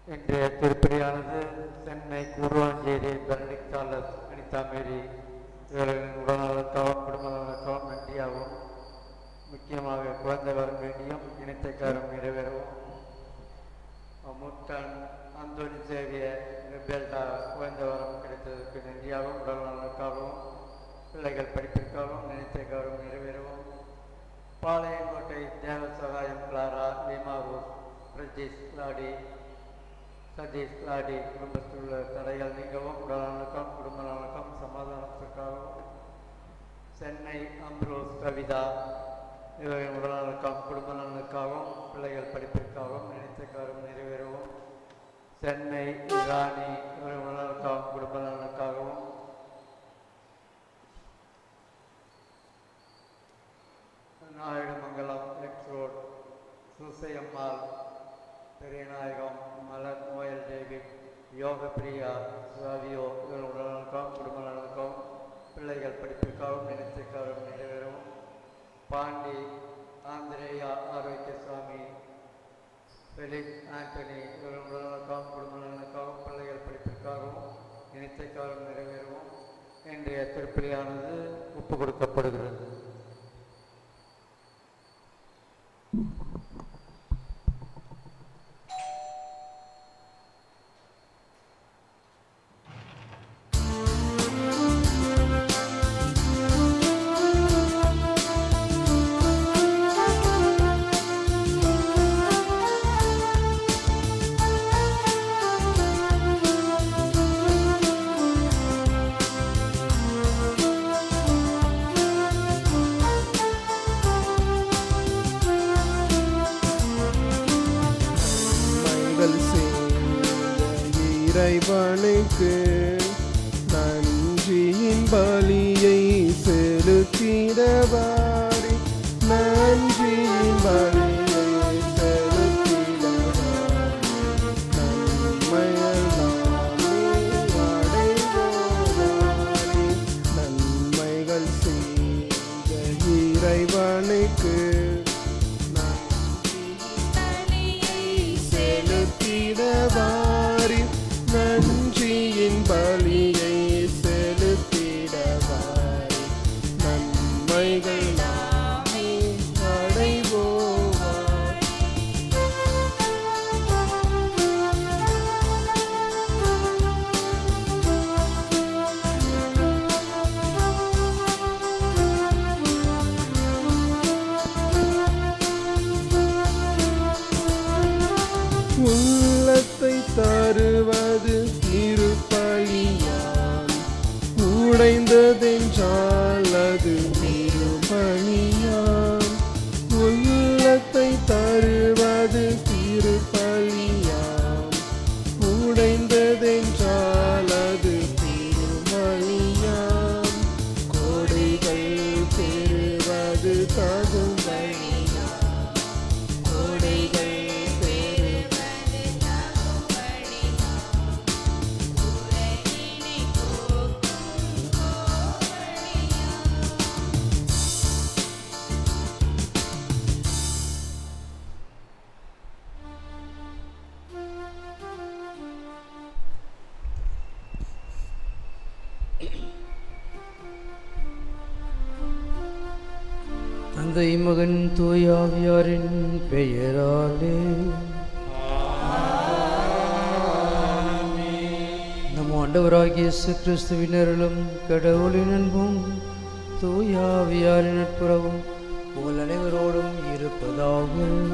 இன்றைய திருப்பலியானது Chennai Guduvancheri Benedict Charles Anitha Mary இவர்களின் உடல்நலக்காகவும் குடும்ப நலக்காகவும் நன்றியாகவும் முக்கியமாக குழந்தை வரம் வேண்டியும் இணைத்தைக்காரும் நிறைவேறவும் முட்டன் அந்தோனி சேவிய பெல்டா குழந்தை வரம் கிடைத்ததற்கு நன்றியாகவும் உடல் நலனுக்காகவும் பிள்ளைகள் படிப்பிற்காகவும் நினைத்தைக்காரும் நிறைவேறவும் Palayamkottai Deva Sahayam Clara Lima Rose Prajeesh Ladi Satheesh Ladi குடும்பத்தில் உள்ள தடைகள் நீங்கவும் உடல் நலனுக்கும் குடும்ப நலனுக்கும் சமாதானத்திற்காகவும் சென்னை அம்ரோஸ் கவிதா இவர்கள் உடல் நலனுக்கும் குடும்ப நலனுக்காகவும் பிள்ளைகள் படிப்பிற்காகவும் நினைத்தக்காரும் நிறைவேறவும் சென்னை ராணி இவர்கள் உடல் நலனுக்காகவும் குடும்ப நலனுக்காகவும் Naidumangalam X road Susaiammal Periyanayagam Malar Noel David Yoga Priya Savio இவர்கள் உடல் நலனுக்காகவும் குடும்ப நலனுக்காகவும் பிள்ளைகள் படிப்பிற்காகவும் நினைத்திற்காகவும் நிறைவேறவும் Pandi Andrea Arokiasamy Felix Antony இவர்கள் உடல் நலனுக்காகவும் குடும்ப நலனுக்காகவும் பிள்ளைகள் படிப்பிற்காகவும் நினைத்திற்காகவும் நிறைவேறவும் இன்றைய திருப்பலியானது ஒப்பு கொடுக்கப்படுகிறது. இறைவனுக்கு நன்றியின் பலியை செலுத்திடவாரி நன்றியின் பலியை செலுத்திடவாரி நன்மைகள் செய்த இறைவனுக்கு செலுத்திடவாரி நன்றியின் பலியை செலுத்திடவாரி நன்மைகள் அடைவோவார். உள்ளத்தை தருவது திருப்பலியாம் உடைந்ததென்றால் அது திருப்பலியாம் உள்ளத்தை தருவது திருப்பலியாம் உடைந்ததென்றால் அது திருமலியாம் கோடைகள் பெறுவது தகும் வழியாம் கோடைகள் தந்தை மகன் தூய ஆவியாரின் பெயராலே நம் ஆண்டவராகிய இயேசு கிறிஸ்துவின் அருளும் கடவுளின் அன்பும் தூய ஆவியாரின் நட்புறவும் உங்கள் அனைவரோடும் இருப்பதாக.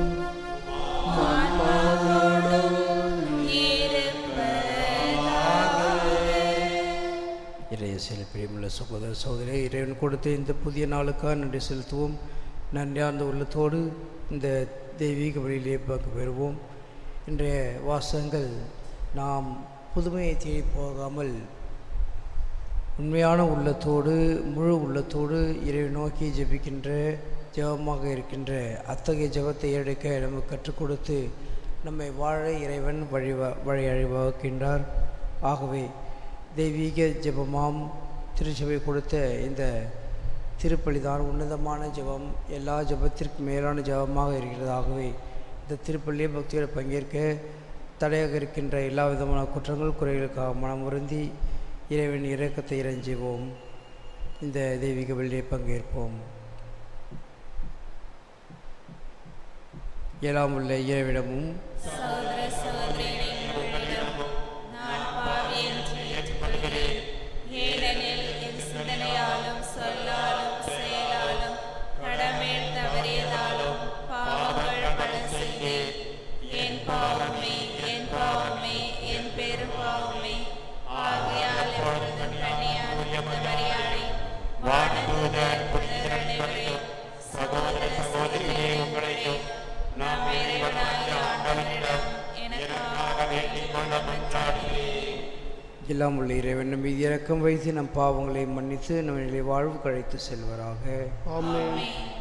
இறையேசுவில் பிரியமுள்ள சகோதர சகோதரி, இறைவன் கொடுத்த இந்த புதிய நாளுக்காக நன்றி செலுத்துவோம். நன்றியார்ந்த உள்ளத்தோடு இந்த தெய்வீக வழியிலே பார்க்க பெறுவோம். இன்றைய வாசகங்கள் நாம் புதுமையை தேடி போகாமல் உண்மையான உள்ளத்தோடு முழு உள்ளத்தோடு இறைவன் நோக்கி ஜெபிக்கின்ற ஜெபமாக இருக்கின்ற அத்தகைய ஜெபத்தை எடுக்க நமக்கு கற்றுக் கொடுத்து நம்மை வாழ இறைவன் வழி அழிவாக்கின்றார். ஆகவே தெய்வீக ஜெபமாம் திருச்சபை கொடுத்த இந்த திருப்பலிதான் உன்னதமான ஜெபம், எல்லா ஜெபத்திற்கும் மேலான ஜெபமாக இருக்கிறது. ஆகவே இந்த திருப்பள்ளியை பக்தியோடு பங்கேற்க தடையாக இருக்கின்ற எல்லா விதமான குற்றங்கள் குறைகளுக்காக மனம் வருந்தி இறைவன் இரக்கத்தை இறைஞ்சுவோம். இந்த தெய்வீக பலியிலே பங்கேற்போம். எல்லாம் உள்ள இறைவிடமும் எல்லாம் உள்ள இறைவன் நம் மீது இரக்கம் வைத்து நம் பாவங்களை மன்னித்து நம் நிலை வாழ்வு கழைத்து செல்வராக. ஆமென்.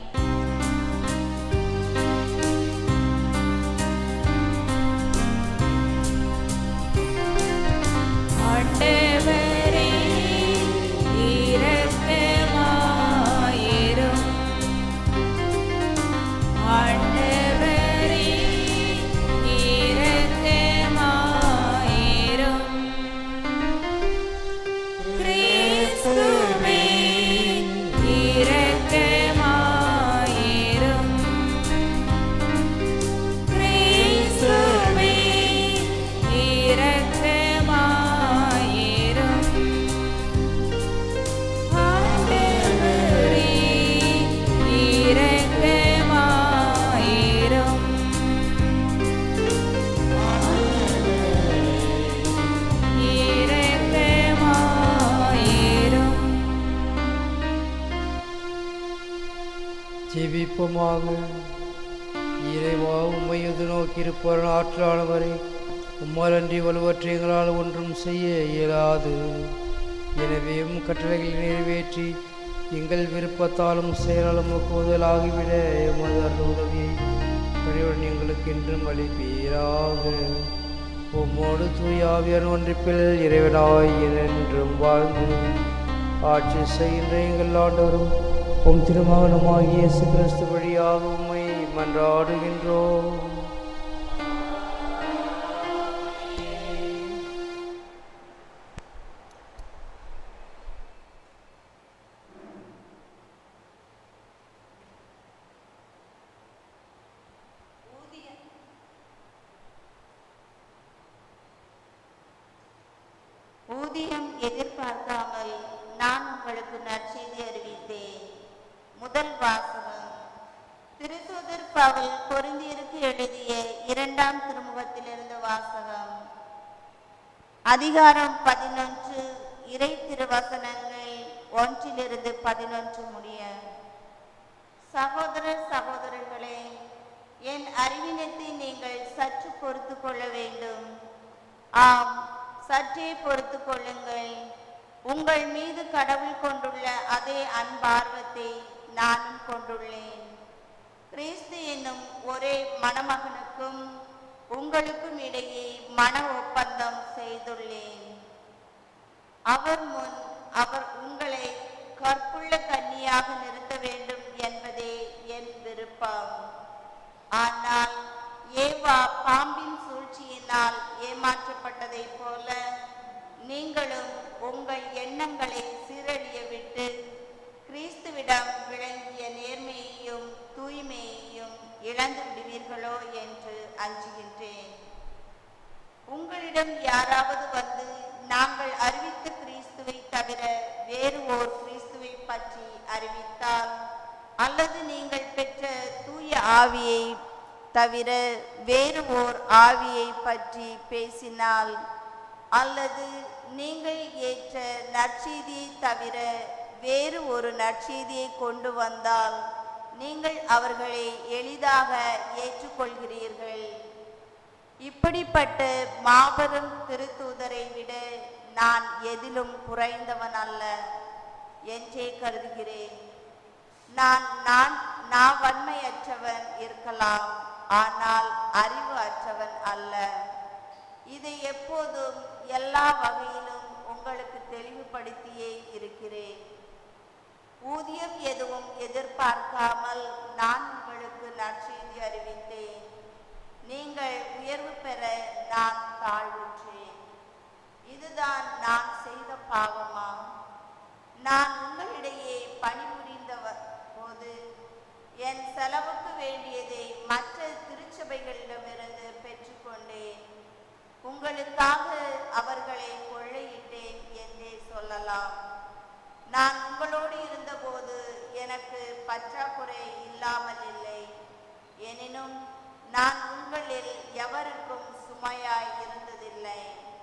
ஜெபிப்போமாக. இறைவா, உம்மை எதிர்நோக்கியிருப்பவர் ஆற்றலானவரை, உம்மால் அன்றி வலுவற்ற எங்களால் ஒன்றும் செய்ய இயலாது. எனவே கட்டளைகளை நிறைவேற்றி எங்கள் விருப்பத்தாலும் செயலாலும் முதலாகிவிட எமது அருள் உதவியை பணியுடன் எங்களுக்கு என்றும் அளிப்பீராக. உம்மோடு தூய ஆவியார் ஒன்றிப்பில் இறைவனாய் என்றும் வாழ்ந்து ஆட்சி செய்கின்ற எங்கள் ஆண்டவரும் உம் திருமகனுமாகிய இயேசு கிறிஸ்து வழியாக உம்மை மன்றாடுகின்றோம். ஊதியம் எதிர்பார்க்காமல் நான் உங்களுக்கு நற்செய்தி அறிவித்தேன். முதல் வாசகம். திருத்தூதர் பவுல் கொரிந்தியருக்கு எழுதிய 2ஆம் திருமுகத்திலிருந்து வாசகம். அதிகாரம் 11, இறை திருவசனங்கள் 1-11 முடிய. சகோதர சகோதரர்களே, என் அறிவினத்தை நீங்கள் சற்று பொறுத்து கொள்ள வேண்டும். ஆம், சற்றே பொறுத்து கொள்ளுங்கள். உங்கள் மீது கடவுள் கொண்டுள்ள அதே அன்பார்வத்தை நானும் கொண்டுள்ளேன். கிறிஸ்து என்னும் ஒரே மணமகனுக்கும் உங்களுக்கும் இடையே மன ஒப்பந்தம் செய்துள்ளேன். அவர் முன் அவர் உங்களை கற்புள்ள கன்னியாக நிறுத்த வேண்டும் என்பதே என் விருப்பம். ஆனால் ஏவா பாம்பின் சூழ்ச்சியினால் ஏமாற்றப்பட்டதைப் போல நீங்களும் உங்கள் எண்ணங்களை சீரழிய விட்டு கிறிஸ்துவிடம் விளங்கிய நேர்மையையும் தூய்மையையும் இழந்து விடுவீர்களோ என்று அஞ்சுகின்றேன். உங்களிடம் யாராவது வந்து நாங்கள் அறிவித்த கிறிஸ்துவை தவிர வேறு ஓர் கிறிஸ்துவை பற்றி அறிவித்தால், அல்லது நீங்கள் பெற்ற தூய ஆவியை தவிர வேறு ஓர் ஆவியை பற்றி பேசினால், அல்லது நீங்கள் ஏற்ற நற்செய்தியை தவிர வேறு ஒரு நற்செய்தியை கொண்டு வந்தால், நீங்கள் அவர்களை எளிதாக ஏற்றுக்கொள்கிறீர்கள். இப்படிப்பட்ட மாபெரும் திருத்தூதரை விட நான் எதிலும் குறைந்தவன் அல்ல என்றே கருதுகிறேன். நான் வன்மையற்றவன் இருக்கலாம், ஆனால் அறிவு அற்றவன் அல்ல. இதை எப்போதும் எல்லா வகையிலும் உங்களுக்கு தெளிவுபடுத்தியே இருக்கிறேன். ஊதியம் எதுவும் எதிர்பார்க்காமல் நான் உங்களுக்கு நற்செய்தி அறிவித்தேன். நீங்கள் உயர்வு பெற நான் தாழ்வுற்றேன். இதுதான் நான் செய்த பாவமா? நான் உங்களிடையே பணிபுரிந்த போது என் செலவுக்கு வேண்டியதை மற்ற திருச்சபைகளிடமிருந்து பெற்றுக்கொண்டேன். உங்களுக்காக அவர்களை கொள்ளையிட்டேன் என்றே சொல்லலாம். நான் உங்களோடு இருந்தபோது எனக்கு பற்றாக்குறை இல்லாமல் இல்லை. எனினும் நான் உங்களில் எவருக்கும் சுமையாய் இருந்ததில்லை.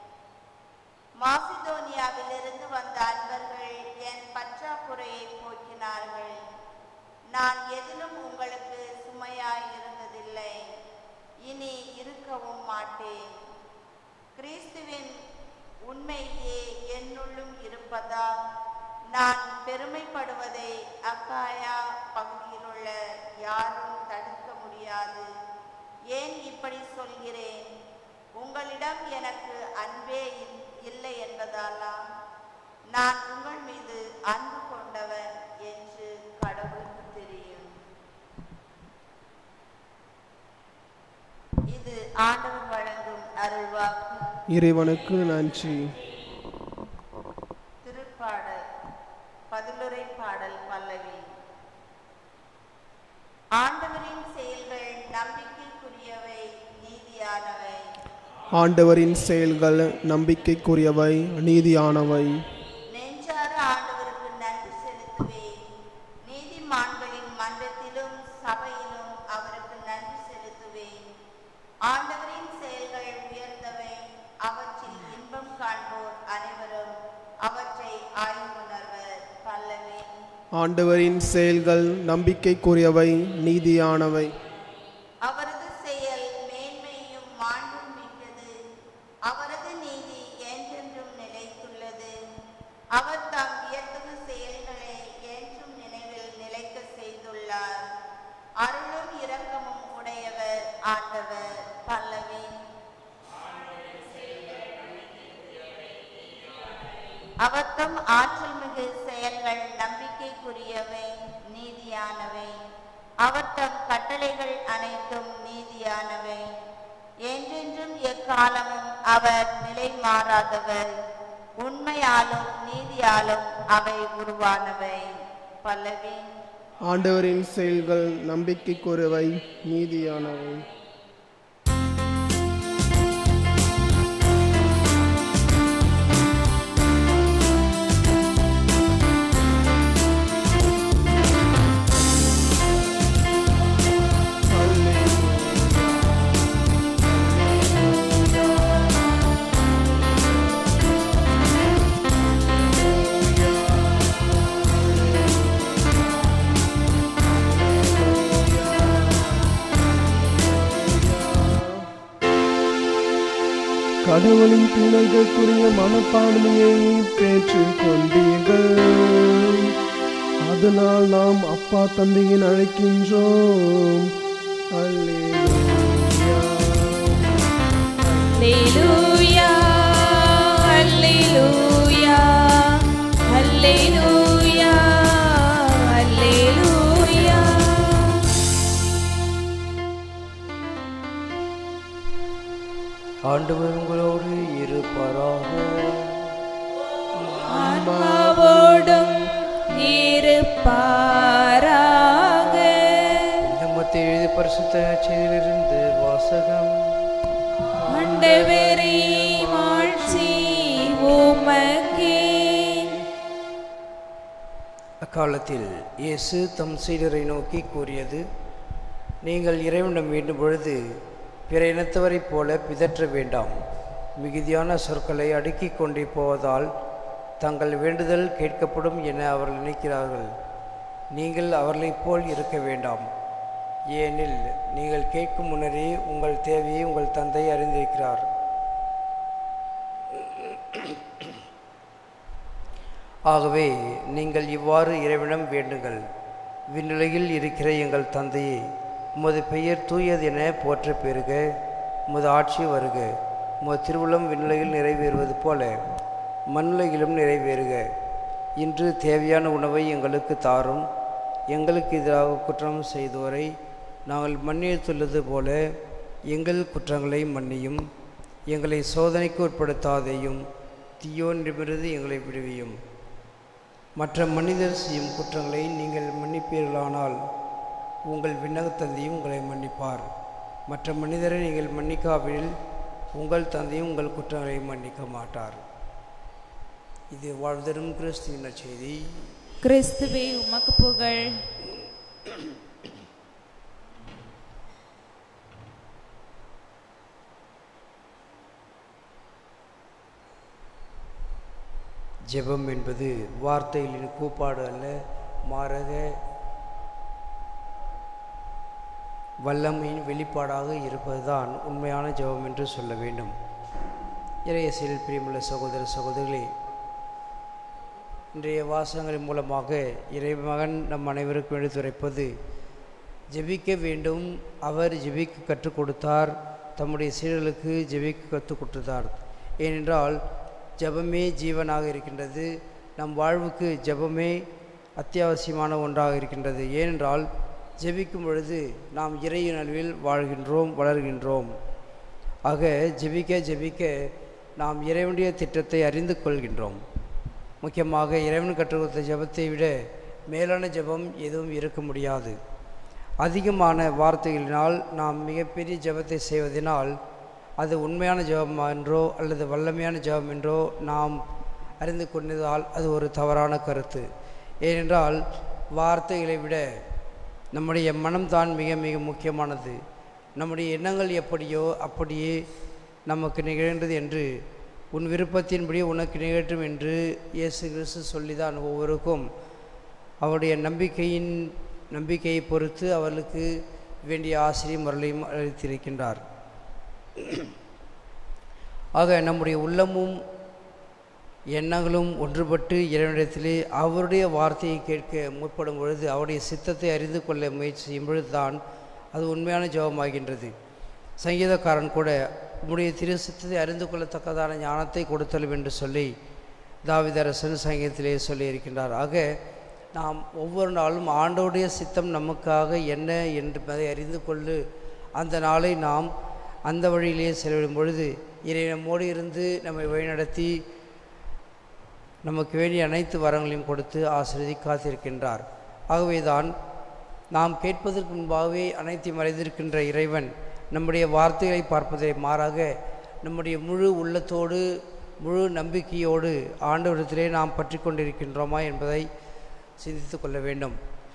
மாசிதோனியாவிலிருந்து வந்த அன்பர்கள் என் பற்றாக்குறையை போக்கினார்கள். நான் எதிலும் உங்களுக்கு சுமையாய் இருந்ததில்லை, இனி இருக்கவும் மாட்டேன். கிறிஸ்துவின் உண்மையே என்னுள்ளும் இருப்பதால் நான் பெருமைப்படுவதை அக்காயா பகுதியிலுள்ள யாரும் தடுக்க முடியாது. ஏன் இப்படி சொல்கிறேன்? உங்களிடம் எனக்கு அன்பே இல்லை என்பதாலா? நான் உங்கள் மீது அன்பு கொண்டவன் என்று கடவுளுக்கு தெரியும். இது ஆண்டவர் வழங்கும் அருள்வாக்கு. இறைவனுக்கு நன்றி. திருப்பாடல் பதிலுரை பாடல் பல்லவி. ஆண்டவரின் செயல்கள் நம்பிக்கைக்குரியவை, நீதியானவை. ஆண்டவரின் செயல்கள் நம்பிக்கைக்குரியவை, நீதியானவை. நெஞ்சார ஆண்டவருக்கு நன்றி செலுத்துவேன். நீதிமான்களின் மன்றத்திலும் சபையிலும் அவருக்கு நன்றி செலுத்துவேன். ஆண்டவரின் செயல்கள் உயர்ந்தவை, அவற்றில் இன்பம் காண்போர் அனைவரும் அவற்றை ஆய்வுணர்வர். பல்லவி. ஆண்டவரின் செயல்கள் நம்பிக்கைக்குரியவை, நீதியானவை. அவரது செயல் மேன்மையும் மாண்பும் மிக்கது. அவரது நீதி என்றென்றும் நிலைத்துள்ளது. அவர் தாம் வியத்தகு செயல்களை என்றும் நினைவில் நிலைக்க செய்துள்ளார். அருளும் இரக்கமும் உடையவர் ஆண்டவர். பல்லவி. அவர் தம் ஆற்றல் மிகு செயல்கள் நம்பிக்கைக்குரியவை, நீதியானவை. அவர் தம் கட்டளைகள் அனைத்தும் நீதியானவை. என்றென்றும் எக்காலமும் அவர் நிலை மாறாதவர். உண்மையாலும் நீதியாலும் அவை உருவானவை. பல்லவி. ஆண்டவரின் செயல்கள் நம்பிக்கைக்குரியவை, நீதியானவை. கடவுளின் பிள்ளைகளுக்குரிய மனப்பான்மையை பெற்றுக் கொண்டீர்கள். அதனால் நாம் அப்பா தந்தையின் அழைக்கின்றோம். அல்லேலூயா. அல்லேலூயா, அல்லேலூயா, அல்லேலூயா, அல்லேலூயா. ஆண்டவர் உங்களோடு இருப்பாராக. ஆன்மாவோடும் இருப்பாராக. இந்த மத்தேயு எழுதிய பரிசுத்த நற்செய்தியிலிருந்து வாசகம். ஆண்டவரே, மாட்சி உமக்கே. அக்காலத்தில் இயேசு தம் சீடரை நோக்கி கூறியது: நீங்கள் இறைவனிடம் வேண்டும் பொழுது பிற இனத்தவரைப் போல பிதற்ற வேண்டாம். மிகுதியான சொற்களை அடுக்கிக் கொண்டே போவதால் தங்கள் வேண்டுதல் கேட்கப்படும் என அவர்கள் நினைக்கிறார்கள். நீங்கள் அவர்களைப் போல் இருக்க வேண்டாம். ஏனெனில் நீங்கள் கேட்கும் முன்னரே உங்கள் தேவையை உங்கள் தந்தை அறிந்திருக்கிறார். ஆகவே நீங்கள் இவ்வாறு இறைவனிடம் வேண்டுங்கள்: விண்ணுலகில் இருக்கிற எங்கள் தந்தையே, உமது பெயர் தூயது என போற்ற பெறுக. உமது ஆட்சி வருக. உமது திருவுளம் விண்ணுலகில் நிறைவேறுவது போல மண்ணுலகிலும் நிறைவேறுக. இன்று தேவையான உணவை எங்களுக்கு தாரும். எங்களுக்கு எதிராக குற்றம் செய்தோரை நாங்கள் மன்னித்துள்ளது போல எங்கள் குற்றங்களை மன்னியும், எங்களை சோதனைக்கு உட்படுத்தாதேயும், தீயோனிடமிருந்து எங்களை விடுவியும். மற்ற மனிதர் செய்யும் குற்றங்களை நீங்கள் மன்னிப்பீர்களானால் உங்கள் விண்ணக தந்தையும் உங்களை மன்னிப்பார். மற்ற மனிதரை நீங்கள் மன்னிக்காவிடில் உங்கள் தந்தையும் உங்கள் குற்றங்களை மன்னிக்க மாட்டார். இது வாழ்தரும் கிறிஸ்துவின் நற்செய்தி. கிறிஸ்துவே உமக்கு புகழ். ஜெபம் என்பது வார்த்தைகளின் கூப்பாடு அல்ல, மாறாக வல்லமையின் வெளிப்பாடாக இருப்பதுதான் உண்மையான ஜெபம் என்று சொல்ல வேண்டும். இறையேசுவில் பிரியமுள்ள சகோதர சகோதரிகளே, இன்றைய வாசகங்களின் மூலமாக இறைமகன் நம் அனைவருக்கும் எடுத்துரைப்பது ஜெபிக்க வேண்டும். அவர் ஜெபிக்க கற்றுக் கொடுத்தார், தம்முடைய சீடர்களுக்கு ஜெபிக்க கற்றுக் கொடுத்தார். ஏனென்றால் ஜெபமே ஜீவனாக இருக்கின்றது. நம் வாழ்வுக்கு ஜெபமே அத்தியாவசியமான ஒன்றாக இருக்கின்றது. ஏனென்றால் ஜெபிக்கும் பொழுது நாம் இறையுணர்வில் வாழ்கின்றோம், வளர்கின்றோம். ஆக ஜெபிக்க ஜெபிக்க நாம் இறைவனுடைய திட்டத்தை அறிந்து கொள்கின்றோம். முக்கியமாக இறைவன் கற்றுக் கொடுத்த ஜெபத்தை விட மேலான ஜெபம் எதுவும் இருக்க முடியாது. அதிகமான வார்த்தைகளினால் நாம் மிகப்பெரிய ஜெபத்தை செய்வதனால் அது உண்மையான ஜெபம் என்றோ அல்லது வல்லமையான ஜெபம் என்றோ நாம் அறிந்து கொண்டதால் அது ஒரு தவறான கருத்து. ஏனென்றால் வார்த்தைகளை விட நம்முடைய மனம்தான் மிக மிக முக்கியமானது. நம்முடைய எண்ணங்கள் எப்படியோ அப்படியே நமக்கு நிகழ்ந்தது என்று, உன் விருப்பத்தின்படி உனக்கு நிகழ்த்தும் என்று இயேசு கிறிஸ்து சொல்லிதான் ஒவ்வொருக்கும் அவருடைய நம்பிக்கையை பொறுத்து அவர்களுக்கு வேண்டிய ஆசிரியம் மரலையும் அளித்திருக்கின்றார். ஆக நம்முடைய உள்ளமும் எண்ணங்களும் ஒன்றுபட்டு இறைவனிடத்திலே அவருடைய வார்த்தையை கேட்க முற்படும் பொழுது, அவருடைய சித்தத்தை அறிந்து கொள்ள முயற்சி செய்யும் பொழுது தான் அது உண்மையான ஜெபமாகின்றது. சங்கீதக்காரன் கூட உம்முடைய திரு சித்தத்தை அறிந்து கொள்ளத்தக்கதான ஞானத்தை கொடுத்தலும் என்று சொல்லி தாவீதரசன் சங்கீதத்திலே சொல்லியிருக்கின்றார். ஆக நாம் ஒவ்வொரு நாளும் ஆண்டவருடைய சித்தம் நமக்காக என்ன என்பதை அறிந்து கொண்டு அந்த நாளை நாம் அந்த வழியிலே செலவிடும் பொழுது இறை நம்மோடு இருந்து நம்மை வழிநடத்தி நமக்கு வேண்டிய அனைத்து வரங்களையும் கொடுத்து ஆசீர்வதி காத்திருக்கின்றார். ஆகவேதான் நாம் கேட்பதற்கு முன்பாகவே அனைத்தையும் அறிந்திருக்கின்ற இறைவன் நம்முடைய வார்த்தைகளை பார்ப்பதை மாறாக நம்முடைய முழு உள்ளத்தோடு முழு நம்பிக்கையோடு ஆண்டவரிடத்திலே நாம் பற்றி கொண்டிருக்கின்றோமா என்பதை சிந்தித்து கொள்ள வேண்டும்.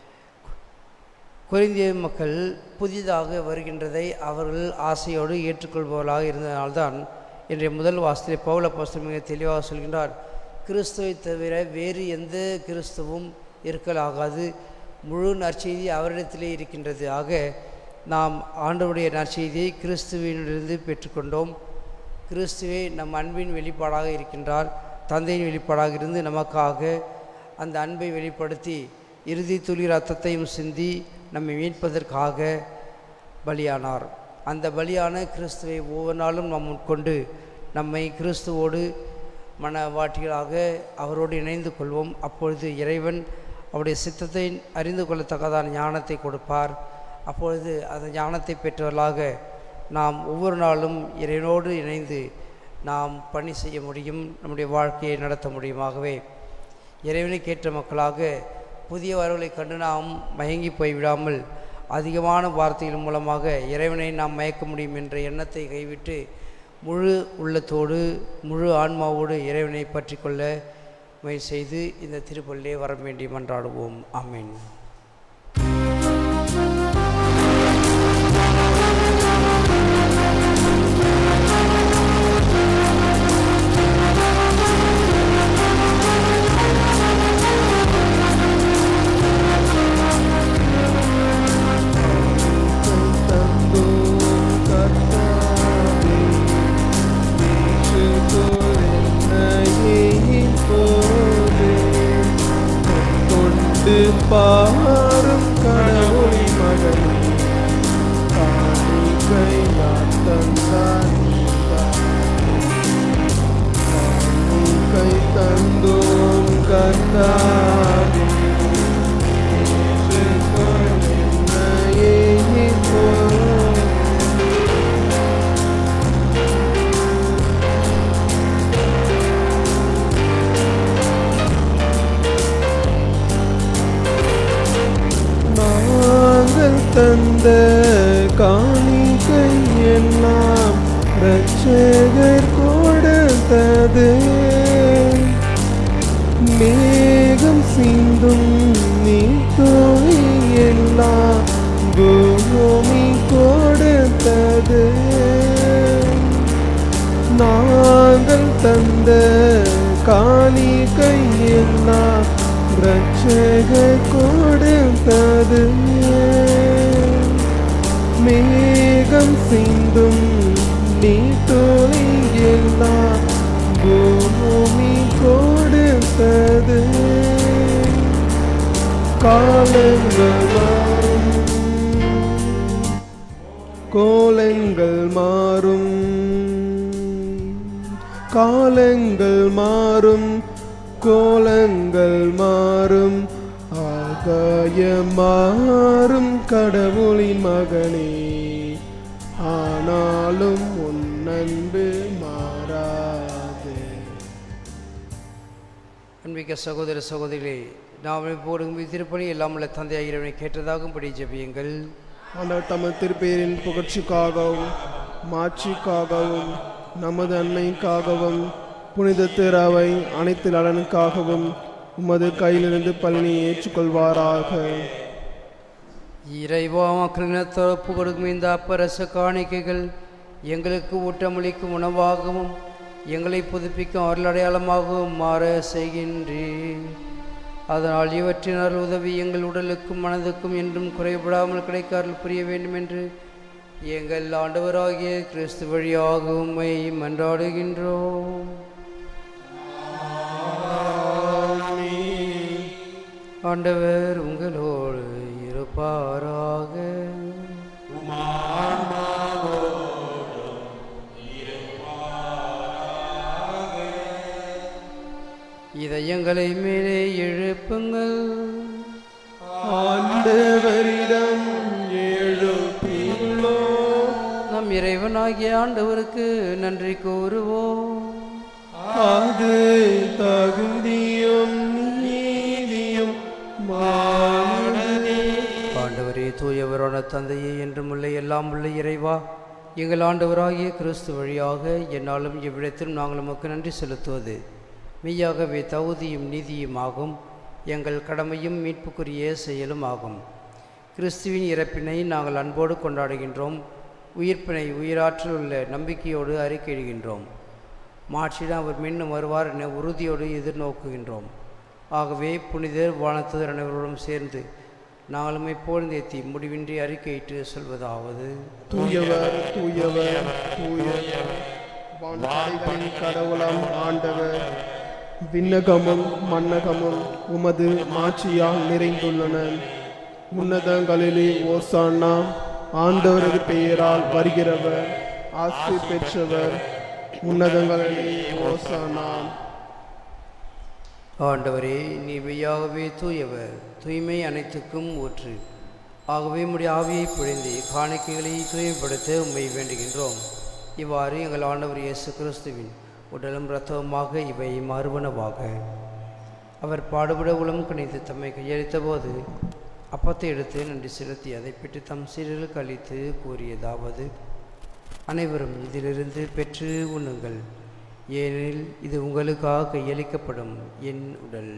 கொரிந்திய மக்கள் புதிதாக வருகின்றதை அவர்கள் ஆசையோடு ஏற்றுக்கொள்பவர்களாக இருந்ததனால்தான் இன்றைய முதல் வாசத்திலே பவுல் அப்போஸ்தலன் மிக தெளிவாக சொல்கின்றார், கிறிஸ்துவை தவிர வேறு எந்த கிறிஸ்துவும் இருக்கலாகாது, முழு நற்செய்தி அவரிடத்திலே இருக்கின்றது. ஆக நாம் ஆண்டவருடைய நற்செய்தியை கிறிஸ்துவினிலிருந்து பெற்றுக்கொண்டோம். கிறிஸ்துவே நம் அன்பின் வெளிப்பாடாக இருக்கின்றார். தந்தையின் வெளிப்பாடாக இருந்து நமக்காக அந்த அன்பை வெளிப்படுத்தி இறுதி துளி ரத்தத்தையும் சிந்தி நம்மை மீட்பதற்காக பலியானார். அந்த பலியான கிறிஸ்துவை ஒவ்வொரு நாளும் நாம் உட்கொண்டு நம்மை கிறிஸ்துவோடு மனவாட்டிகளாக அவரோடு இணைந்து கொள்வோம். அப்பொழுது இறைவன் அவருடைய சித்தத்தை அறிந்து கொள்ளத்தக்கதான ஞானத்தை கொடுப்பார். அப்பொழுது அந்த ஞானத்தை பெற்றவர்களாக நாம் ஒவ்வொரு நாளும் இறைவனோடு இணைந்து நாம் பணி செய்ய முடியும், நம்முடைய வாழ்க்கையை நடத்த முடியுமாகவே இறைவனுக்கேற்ற மக்களாக புதிய வரவுகளை கண்டு நாம் மயங்கி போய்விடாமல் அதிகமான வார்த்தைகள் மூலமாக இறைவனை நாம் மயக்க முடியும் என்ற எண்ணத்தை கைவிட்டு முழு உள்ளத்தோடு முழு ஆன்மாவோடு இறைவனை பற்றி கொள்ள முயற்சி செய்து இந்த திருப்பலிலே வர வேண்டி மன்றாடுவோம். ஆமென். பாரும் கடவுளை மகனே காணிக்கை நான் காணிக்கை தந்தோம் கர்த்தாவே என்னையே தந்த காணிக்கை எல்லாம் இரட்சகர் கொடுத்தது. மேகம் சிந்தும் நீர்த்துளி எல்லாம் பூமி கொடுத்தது. நாங்கள் தந்த காணிக்கை எல்லாம் இரட்சகர் கொடுத்தது. மேகம் சிந்தும் நீர்த்துளி எல்லாம் பூமி கொடுத்தது. காலங்கள் மாறும், கோலங்கள் மாறும், காலங்கள் மாறும், கோலங்கள் மாறும், ஆகாயம் மாறும் கடவுளின் மகனே, ஆனாலும் உன் அன்பு மாறாது. அன்பிக்க சகோதர சகோதரிகளே, நாம் போடும் திருப்பணி எல்லாம் உள்ள தந்தையாக இறைவனை கேட்டதாகும்படி ஜெபியுங்கள். ஆண்டவர் தமது திருப்பெயரின் புகழ்ச்சிக்காகவும் மாட்சிக்காகவும் நமது அன்னைக்காகவும் புனித திராவை அனைத்து நலனுக்காகவும் உமது கையிலிருந்து பலனை ஏற்றுக்கொள்வாராக. இறைவா, மக்களினத்தோடு ஒப்பு கொடுக்கும் இந்த அப்பரச காணிக்கைகள் எங்களுக்கு ஊட்டமளிக்கும் உணவாகவும் எங்களை புதுப்பிக்கும் அருளடையாளமாகவும் மாற செய்கின்றேன். அதனால் இவற்றின் அருள் உதவி எங்கள் உடலுக்கும் மனதுக்கும் என்றும் குறைபடாமல் கிடைக்க அருள் புரிய வேண்டும் என்று எங்கள் ஆண்டவராகிய கிறிஸ்து வழியாக உம்மை மன்றாடுகின்றோம். ஆண்டவர் உங்களோடு இருப்பாராக. இதயங்களை மேலே எழுப்புங்கள். ஆண்டவரிடம் எழுப்பியுள்ளோம். நம் இறைவனாகிய ஆண்டவருக்கு நன்றி கூறுவோம். அது தகுதியும் நீதியும் மானதே. ஆண்டவரே, தூயவரான தந்தையே, என்றும் உள்ள எல்லாம் உள்ள இறைவா, எங்கள் ஆண்டவராகிய கிறிஸ்து வழியாக என்னாலும் எவ்விடத்திலும் நாங்கள் உமக்கு நன்றி செலுத்துவது மெய்யாகவே தகுதியும் நீதியும் ஆகும். எங்கள் கடமையும் மீட்புக்குரிய செயலும் ஆகும். கிறிஸ்துவின் இறப்பினை நாங்கள் அன்போடு கொண்டாடுகின்றோம். உயிர்ப்பினை உயிராற்றல் உள்ள நம்பிக்கையோடு அறிக்கையிடுகின்றோம். மாற்றிடம் அவர் மீண்டும் வருவார் என உறுதியோடு எதிர்நோக்குகின்றோம். ஆகவே புனிதர் வானத்தூதர் அனைவரோடும் சேர்ந்து நாங்களும் இப்பொழுதேத்தி முடிவின்றி அறிக்கையிட்டு சொல்வதாவது: தூயவர் தூயவர் தூயவர், வானங்களின் கடவுளாம் ஆண்டவர், விண்ணகமும் மன்னகமும் உமது மாட்சியால் நிறைந்துள்ளன. உன்னதங்களிலே ஓசானா, ஆண்டவரது பெயரால் வருகிறவர் ஆசி பெற்றவர். உன்னதங்களிலே ஓசானா. ஆண்டவரே, நீ மெய்யாகவே தூயவர், தூய்மை அனைத்துக்கும் ஊற்று. ஆகவே உம்முடைய ஆவியை பொழிந்து காணிக்கைகளை தூய்மைப்படுத்த உம்மை வேண்டுகின்றோம். இவ்வாறு எங்கள் ஆண்டவர் இயேசு கிறிஸ்துவின் உடலும் இரத்தவுமாக இவை மாறுவனவாக. அவர் பாடுபட உளம் கணித்து தம்மை கையளித்த போது அப்பத்தை எடுத்து நன்றி செலுத்தி அதை பெற்று தம் சீடர்களுக்கு அளித்து கூறியதாவது: அனைவரும் இதிலிருந்து பெற்று உண்ணுங்கள், ஏனெனில் இது உங்களுக்காக கையளிக்கப்படும் என் உடல்.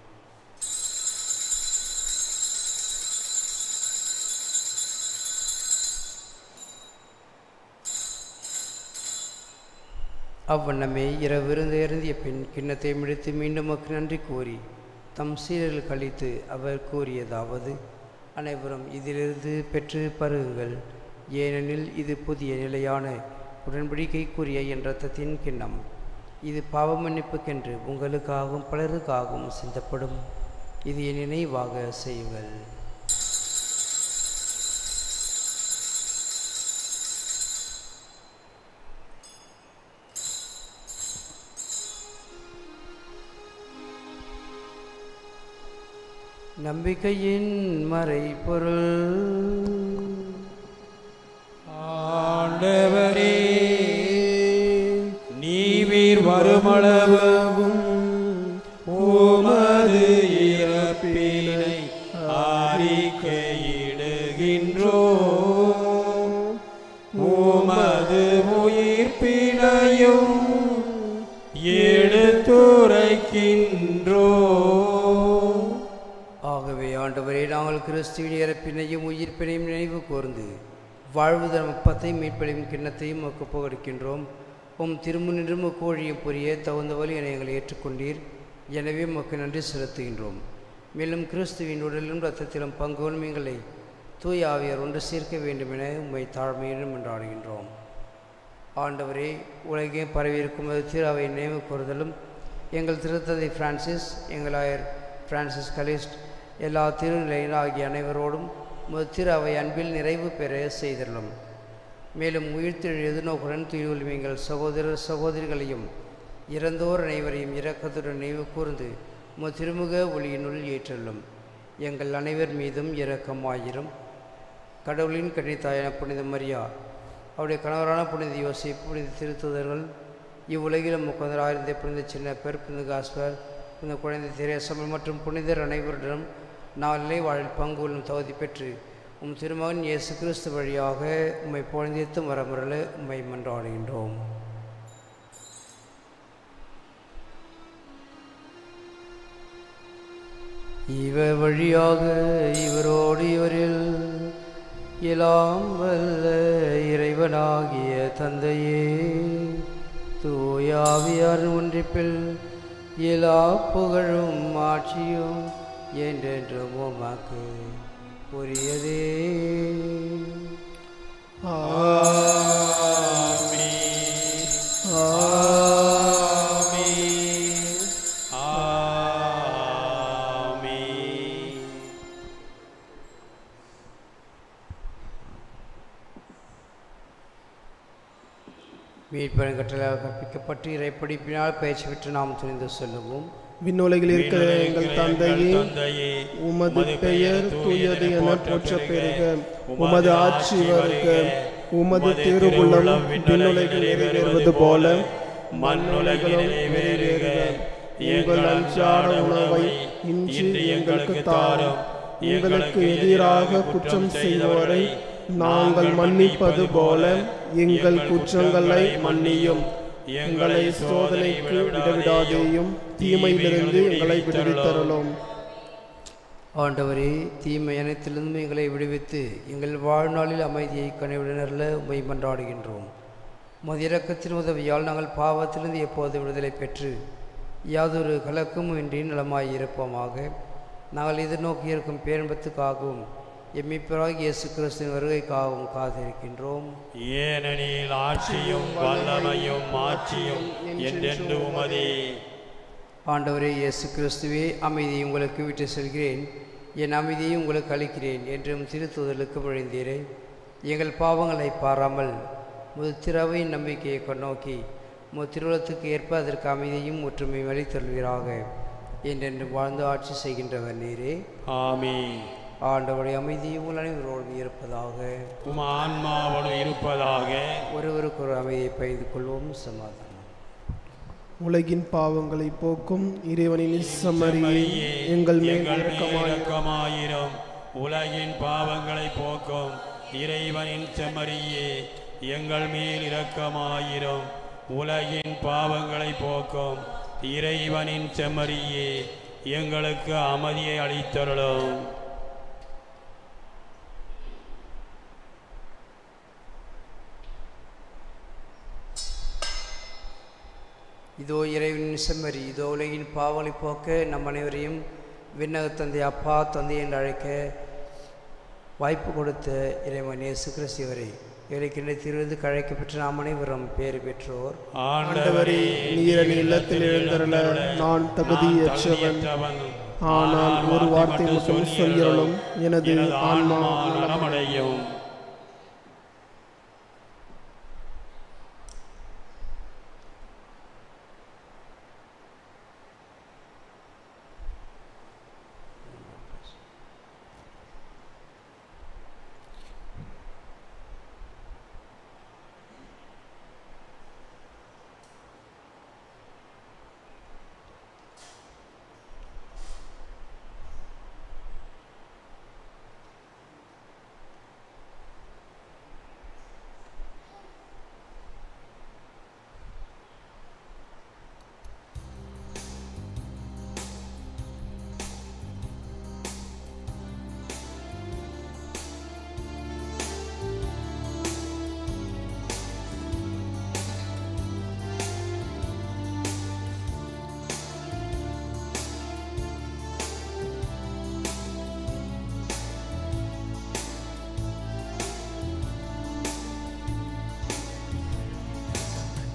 அவ்வண்ணமே இரவிருந்து இறந்திய பின் கிண்ணத்தை முடித்து மீண்டும் மக்கு நன்றி கூறி தம் சீடர்களுக்கு அளித்து அவர் கூறியதாவது: அனைவரும் இதிலிருந்து பெற்று பருகுங்கள், ஏனெனில் இது புதிய நிலையான உடன்படிக்கைக்குரிய என் இரத்தத்தின் கிண்ணம். இது பாவ மன்னிப்புக்கென்று உங்களுக்காகவும் பலருக்காகவும் சிந்தப்படும். இது என் நினைவாக செய்யுங்கள். நம்பிக்கையின் மறைபொருள். ஆண்டவரே, நீர் வருமளவும் உமது இறப்பினை அறிக்கையிடுகின்றோம். அழைக்கின்றோம். ஆகவே ஆண்டவரே, நாங்கள் கிறிஸ்துவின் இறப்பினையும் உயிர்ப்பினையும் நினைவு கூர்ந்து வாழ்வு தரும் அப்பத்தையும் மீட்படையும் கிண்ணத்தையும் உமக்கு புகழ்கின்றோம். உம் திருமுன்னின்றும் கோழியும் புரிய தகுந்த வழி என எங்களை ஏற்றுக்கொண்டீர். எனவே உமக்கு நன்றி செலுத்துகின்றோம். மேலும் கிறிஸ்துவின் உடலிலும் இரத்தத்திலும் பங்கு கொள்ளும் எங்களை தூய ஆவியார் ஒன்று சேர்க்க வேண்டும் என உம்மை தாழ்மையிடம் என்றாடுகின்றோம். ஆண்டவரே, உலகே பரவியிருக்கும் திரு அவை நினைவு கூறுதலும் எங்கள் திருத்தந்தை பிரான்சிஸ், எங்கள் ஆயர் பிரான்சிஸ் கலிஸ்ட், எல்லா திருநிலையினர் ஆகிய அனைவரோடும் திரு அவை அன்பில் நிறைவு பெற செய்தலும். மேலும் உயிர்த்தெழு எதிர்நோக்குடன் துயிலும் எங்கள் சகோதரர் சகோதரிகளையும் இறந்தோர் அனைவரையும் இரக்கத்துடன் நினைவு கூர்ந்து திருமுக ஒளியினுள் ஏற்றலும். எங்கள் அனைவர் மீதும் இரக்கமாயிரும். கடவுளின் கன்னித்தாயான புனித மரியா, அவருடைய கணவரான புனித யோசேப்பு, புனித திருத்தூதர்கள், இவ்வுலகிலும் முக்கந்தராயிருந்த புனித சின்னப்பர், புனித காஸ்பர், புனித குழந்தை தெரேசா மற்றும் புனிதர் அனைவருடனும் நாளிலே வாழில் பங்கு கொள்ளும் தகுதி பெற்று உம் திருமகன் இயேசு கிறிஸ்து வழியாக உம்மை பொழுந்தேத்து வரமுறல உம்மை மன்றாடுகின்றோம். இவர் வழியாக இவரோடு இவரில் எல்லாம் வல்ல இறைவனாகிய தந்தையே, தூயாவியார் ஒன்றிப்பில் எல்லா புகழும் ஆட்சியும் என்றென்றும் உமக்கு உரியதே. ஆமென். ஆமென். ஆமென். மீட்பரின் கட்டளையாக கற்பிக்கப்பட்டு இறைப்படிப்பினால் பயிற்சி பெற்று நாம் துணிந்து செல்லுவோம். விண்ணுலகில் இருக்கிற எங்கள் தந்தையே, உமது பெயர் தூயது என போற்ற பெறுக. உமது ஆட்சி வருக. உமது திருவுள்ளம் விண்ணுலகில் நிறைவேறுவது போல மண்ணுலகிலும் நிறைவேறுக. எங்கள் அன்றாட உணவை இன்று எங்களுக்கு தாரும். எங்களுக்கு எதிராக குற்றம் செய்வோரை நாங்கள் மன்னிப்பது போல எங்கள் குற்றங்களை மன்னியும். எங்களை சோதனைக்கு விடவிடாதேயும், தீமையிலிருந்து எங்களை விடுவித்தருளும். ஆண்டவரே, தீமை அனைத்திலிருந்தும் எங்களை விடுவித்து எங்கள் வாழ்நாளில் அமைதியை கனிவுடனர்ல உம்மை மன்றாடுகின்றோம். உமது இரக்கத்தின் உதவியால் நாங்கள் பாவத்திலிருந்து எப்போது விடுதலை பெற்று யாதொரு கலக்கமும் இன்றி நலமாய் இருப்போமாக. நாங்கள் எதிர்நோக்கி இருக்கும் பேரன்பத்துக்காகவும் எம்மிப்பராக இயேசு கிறிஸ்துவின் வருகைக்காகவும் காத்திருக்கின்றோம். ஏனெனில் ஆட்சியும் வல்லமையும் மாட்சியும் என்றென்று உமதே. ஆண்டவரே இயேசு கிறிஸ்துவே, அமைதியை உங்களுக்கு விட்டு செல்கிறேன், என் அமைதியை உங்களுக்கு அளிக்கிறேன் என்றும் திருத்தூதலுக்கு விழுந்தீரே. எங்கள் பாவங்களை பாராமல் முது திறவையின் நம்பிக்கையை கொண்டோக்கி திருவுளத்துக்கு ஏற்ப அதற்கு அமைதியும் ஒற்றுமையும் அளித்தருள்வீராக. என்றென்று வாழ்ந்து ஆட்சி செய்கின்றவர் நீரே. ஆமென். ஆண்டவருடைய அமைதி உங்கள் அனைவரோடு இருப்பதாக. உம் ஆன்மாவோடு இருப்பதாக. ஒருவருக்கு ஒரு அமைதியை பகிர்ந்து கொள்வோம். சமாதானம். உலகின் பாவங்களை போக்கும் இறைவனின் செம்மறியே, எங்கள் மேல் இரக்கமாயிரும். உலகின் பாவங்களை போக்கும் இறைவனின் செம்மறியே, எங்கள் மேல் இரக்கமாயிரும். உலகின் பாவங்களை போக்கும் இறைவனின் செம்மறியே, எங்களுக்கு அமைதியை அளித்தருளும். இதோ இறைவனின் செம்மறி, இதோ உலகின் பாவங்களை போக்க நம் அனைவரையும் விண்ணக தந்தை அப்பா தந்தை என்று அழைக்க வாய்ப்பு கொடுத்த இறைவன் இயேசு கிறிஸ்துவரை இறைக்கின்ற திருவிருந்து கழைக்கப்பெற்ற நாம் அனைவரும் பேறு பெற்றோர். ஆண்டவரே, நீர் என் இல்லத்தில் எழுந்தருள நான் தகுதியற்றவன். ஆனால் ஒரு வார்த்தை மட்டும் சொல்லியருளும், எனது ஆன்மா நலமடையும்.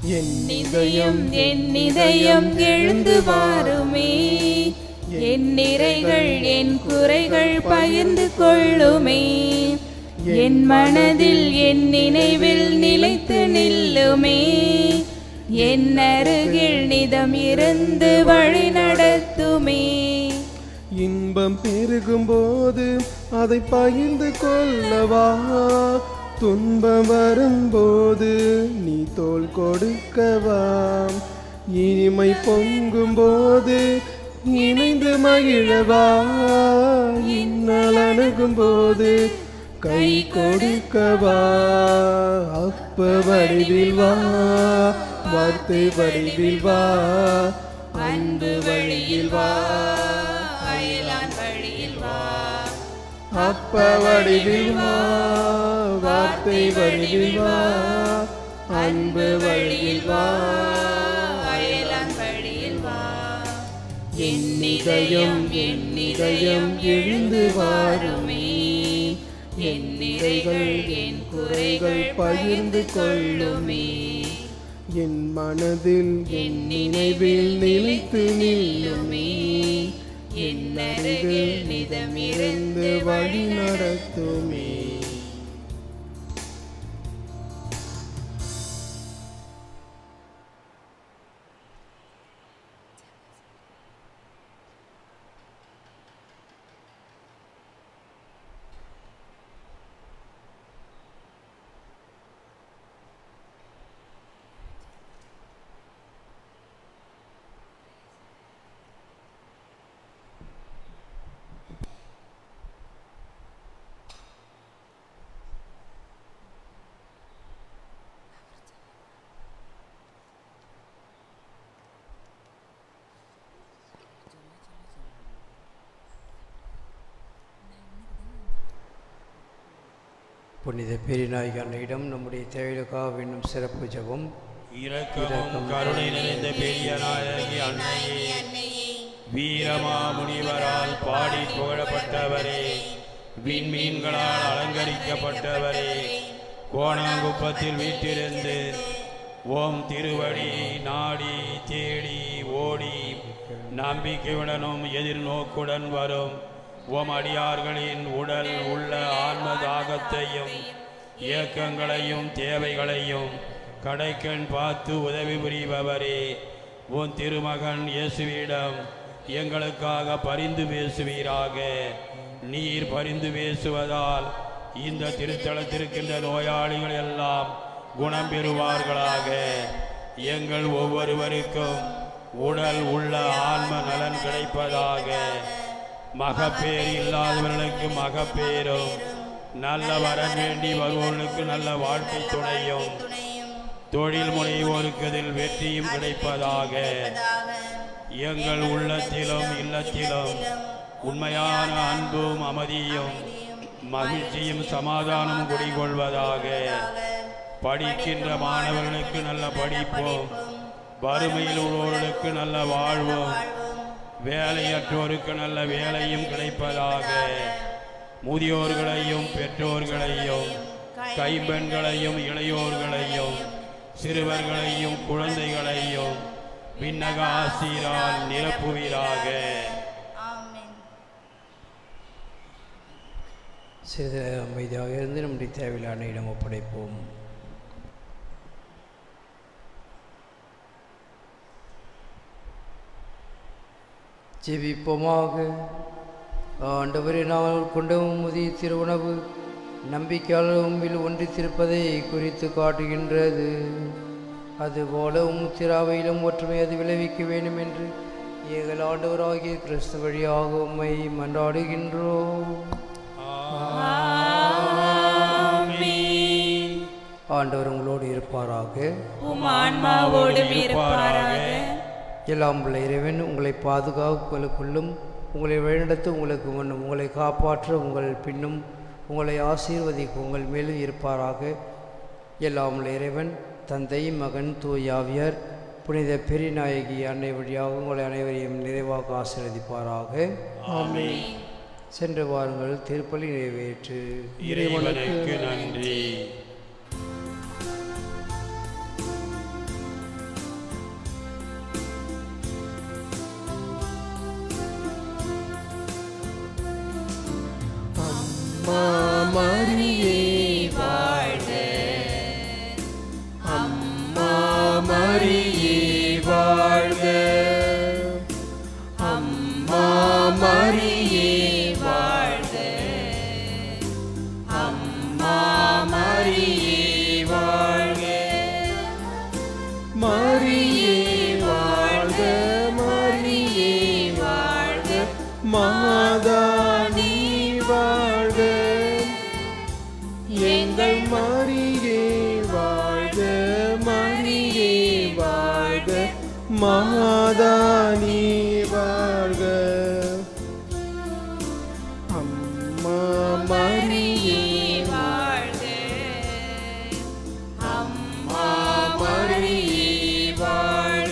என் என் இதயம் எழுந்து வாருமே, என் நிறைகள் என் குறைகள் பகிர்ந்து கொள்ளுமே, என் மனதில் என் நினைவில் நிலைத்து நில்லுமே, என் அருகில் நிதம் இருந்து வழி நடத்துமே. இன்பம் பெருகும் போது அதை பகிர்ந்து கொள்ளவா, துன்பம் வரும்போது நீ தோள் கொடுக்கவா, இனிமை பொங்கும் போது இணைந்து மகிழவா, இன்னல் அணுகும் போது கை கொடுக்கவா. அப்ப வடிவில் வா, வார்த்தை வடிவில் வா, அன்பு வழியில் வா, அயலான் வழியில் வா. அப்ப வடிவில் வா, வார்த்தை வடிவில் வா, அன்பு வழியில் வா, அயலான் வழியில் வா. என் இதயம் எழுந்து வாருமே, என் நிறைகள் என் குறைகள் பகிர்ந்து கொள்ளுமே, என் மனதில் என் நினைவில் நிலைத்து நில்லுமே, என் அருகில் நிதமிருந்து வழி நடத்துமே. புனித பெரியநாயகி அன்னையிடம் நம்முடைய தேவைகளுக்காக வேண்டும் சிறப்பு ஜெபம். இரக்கமும் கருணை நிறைந்த பெரிய நாயகி அன்னையே, வீரமா முனிவரால் பாடி புகழப்பட்டவரே, விண்மீன்களால் அலங்கரிக்கப்பட்டவரே, கோணாங்குப்பத்தில் வீட்டிலிருந்து ஓம் திருவடி நாடி தேடி ஓடி நம்பிக்கையுடனும் எதிர்நோக்குடன் வரும் ஓம் அடியார்களின் உடல் உள்ள ஆன்ம தாகத்தையும் இயக்கங்களையும் தேவைகளையும் கடைக்கண் பார்த்து உதவி புரிபவரே, உன் திருமகன் இயேசுவிடம் எங்களுக்காக பரிந்து பேசுவீராக. நீர் பரிந்து பேசுவதால் இந்த திருத்தலத்திற்கின்ற நோயாளிகள் எல்லாம் குணம் பெறுவார்களாக. எங்கள் ஒவ்வொருவருக்கும் உடல் உள்ள ஆன்ம நலன் கிடைப்பதாக. மகப்பேறு இல்லாதவர்களுக்கு மகப்பேரும், நல்ல வரன் வேண்டி வருவோர்களுக்கு நல்ல வாழ்க்கை துணையும், தொழில் முனைவோருக்கு அதில் வெற்றியும் கிடைப்பதாக. எங்கள் உள்ளத்திலும் இல்லத்திலும் உண்மையான அன்பும் அமைதியும் மகிழ்ச்சியும் சமாதானமும் குடிகொள்வதாக. படிக்கின்ற மாணவர்களுக்கு நல்ல படிப்பும், வறுமையில் உள்ளவர்களுக்கு நல்ல வாழ்வும், வேலையற்றோருக்கு நல்ல வேலையும் கிடைப்பதாக. முதியோர்களையும் பெற்றோர்களையும் கைம்பெண்களையும் இளையோர்களையும் சிறுவர்களையும் குழந்தைகளையும் விண்ணக ஆசீரால் நிரப்புவீராக. சிறிது அமைதியாக இருந்து நம்முடைய தேவையில்லான இடம் ஒப்படைப்போம். ஜெபிப்போமாக. ஆண்டவரே, நாங்கள் கொண்ட உமது திருவுணவு நம்பிக்கையாளர் ஒன்றித்திருப்பதை குறித்து காட்டுகின்றது. அதுபோல திராவையிலும் ஒற்றுமை அது விளைவிக்க வேண்டும் என்று எங்கள் ஆண்டவராகிய கிறிஸ்து வழியாக உம்மை மன்றாடுகின்றோம். ஆண்டவர் உங்களோடு இருப்பாராக. உம் ஆன்மாவோடும் இருப்பாராக. எல்லாம் உள்ள இறைவன் உங்களை பாதுகாப்புகளுக்குள்ளும் உங்களை வழிநடத்த உங்களுக்கு முன்னும் உங்களை காப்பாற்ற உங்கள் பின்னும் உங்களை ஆசீர்வதிக்க உங்கள் மேலும் இருப்பாராக. எல்லாம் உள்ள இறைவன் தந்தை மகன் தூயாவியர் புனித பெரியநாயகி அன்னை வழியாக உங்களை அனைவரையும் நிறைவாக ஆசீர்வதிப்பாராக. ஆமென். சென்று வாருங்கள், திருப்பலி நிறைவேற்று. இறைவனுக்கு நன்றி. அம்மா மரியே வாழ்க, அம்மா மரியே வாழ்க, அம்மா மரியே வாழ்க, அம்மா மரியே வாழ்க, மரியே வாழ்க, மரியே வாழ்க, மாதா நீ வாழ்க, எங்கள் மரியே வாழ்க, மரியே வாழ்க, மாதா நீ வாழ்க, அம்மா மரியே வாழ்க, அம்மா மரியே வாழ்க.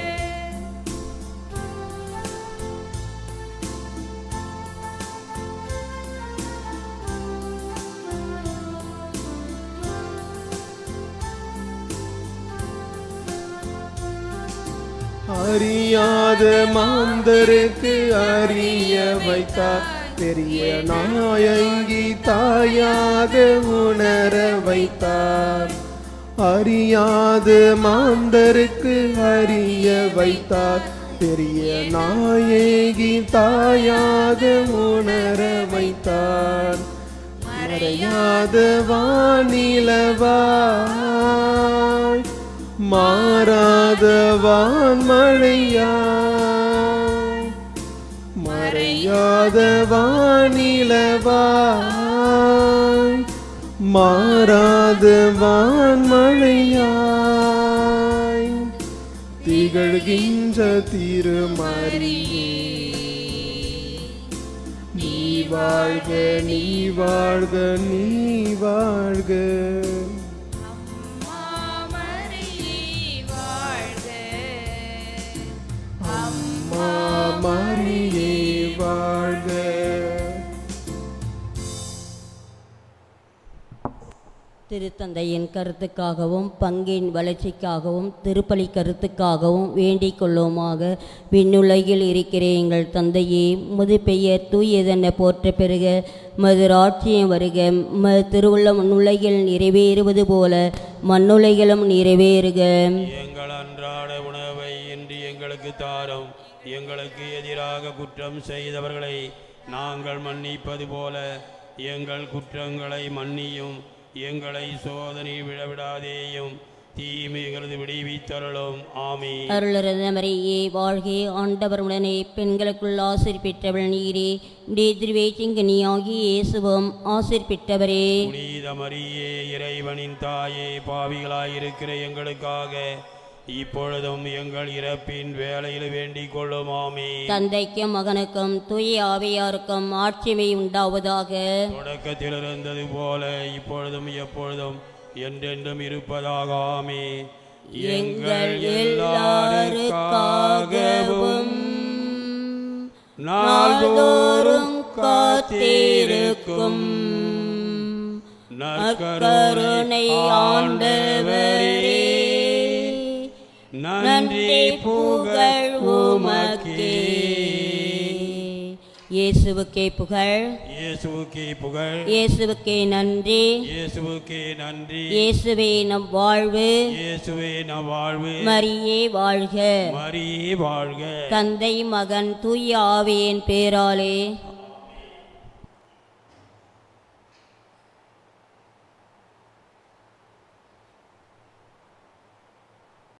அறியாத மாந்தருக்கு அறிய வைத்தார், பெரிய நாயங்கி தாயாக உணர வைத்தார். அறியாத மாந்தருக்கு அறிய வைத்தார், பெரிய நாயகி தாயாக உணர வைத்தார். மறையாத வானிலவாய் மாறாத வான்மழையாய், மறையாத வானிலவாய் மாறாத வான்மழையாய், திகழ்கின்ற திருமரியே நீ வாழ்க, நீ வாழ்க, நீ வாழ்க, அம்மா மரியே வாழ்க, அம்மா மரியே வாழ்க. திருத்தந்தையின் கருத்துக்காகவும் பங்கின் வளர்ச்சிக்காகவும் திருப்பலி கருத்துக்காகவும் வேண்டிக் கொள்ளுமாக. விண்ணுலகில் இருக்கிற எங்கள் தந்தையே, முது பெயர் தூயதென போற்ற பெறுக, மது ராட்சியம் வருக, மது திருவுள்ளம் உலகில் நிறைவேறுவது போல மண்ணுலகிலும் நிறைவேறுக. எங்கள் அன்றாட உணவை இன்று எங்களுக்கு தாரும், எங்களுக்கு எதிராக குற்றம் செய்தவர்களை நாங்கள் மன்னிப்பது போல எங்கள் குற்றங்களை மன்னியும், எங்களை சோதனை விழவிடாதேயும், தீமைகளது விடுவித்தருளும். ஆமென். அருளரத மரியே வாழ்க, ஆண்டவர் உடனே பெண்களுக்குள் ஆசீர் பெற்றவள் நீரே, திருவேச்சிங்கனியாகி இயேசுவும் ஆசீர் பெற்றவரே. புனித மரியே, இறைவனின் தாயே, பாவிகளாயிருக்கிற எங்களுக்காக இப்பொழுதும் எங்கள் இறப்பின் வேளையில் வேண்டிக் கொள்ளும். ஆமென். தந்தைக்கும் மகனுக்கும் தூய ஆவியாருக்கும் ஆட்சிமை உண்டாவதாக. தொடக்கத்தில் இருந்தது போல இப்பொழுதும் எப்பொழுதும் என்றென்றும் இருப்பதாக. ஆமென். எங்கள் எல்லாருக்காகவும் நாள்தோறும் காத்திருக்கும் நற்கருணை ஆண்டவரே, நன்றி புகழ் உமக்கே. இயேசுவுக்கே புகழ், இயேசுவுக்கே புகழ், இயேசுவுக்கே நன்றி, இயேசுவுக்கே நன்றி. இயேசுவே நம் வாழ்வு, இயேசுவே நம் வாழ்வு. மரியே வாழ்க, மரியே வாழ்க. தந்தை மகன் தூய ஆவியின் பேராலே